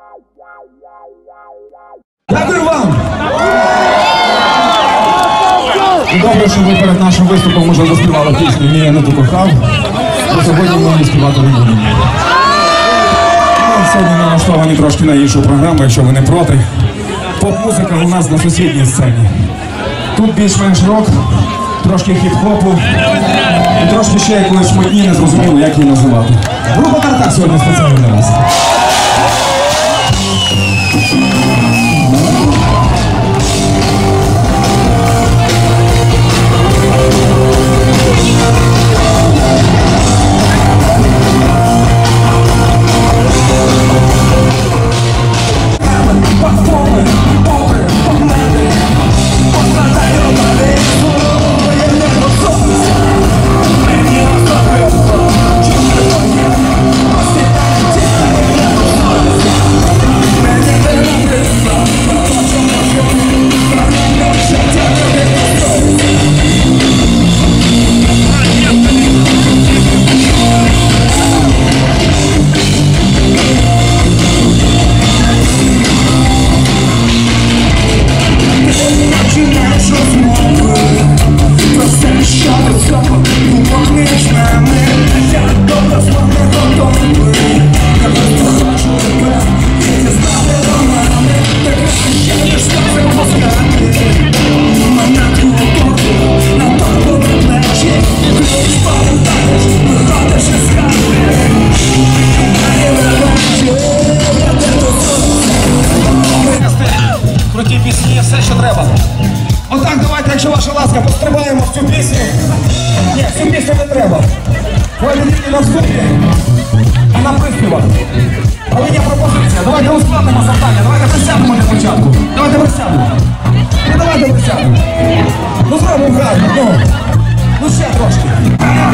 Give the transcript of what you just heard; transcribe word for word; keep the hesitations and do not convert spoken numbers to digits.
Дякую вам! Добре, що ви перед нашим виступом вже заспівали пісню «Ні, я не ту кохав», бо сьогодні ми її співати не будемо. Ми сьогодні налаштовані трошки на іншу програму, якщо ви не проти. Поп-музика у нас на сусідній сцені. Тут більш-менш рок, трошки хіп-хопу і трошки ще якоїсь модні, не зрозуміло, як її називати. Група «Тартак» сьогодні спеціально для вас. Круті пісні, все, що треба. Отак, давайте, якщо ваша ласка, пострибаємо в цю пісню. Ні, цю пісню не треба. Давайте тільки на вступі і на приспівах. Але є пропозиція. Давайте ускладнимо завдання. Давайте присядемо для початку. Давайте присядемо. Ну давайте присядемо. Ну зробимо гарно. Ну, ну ще трошки.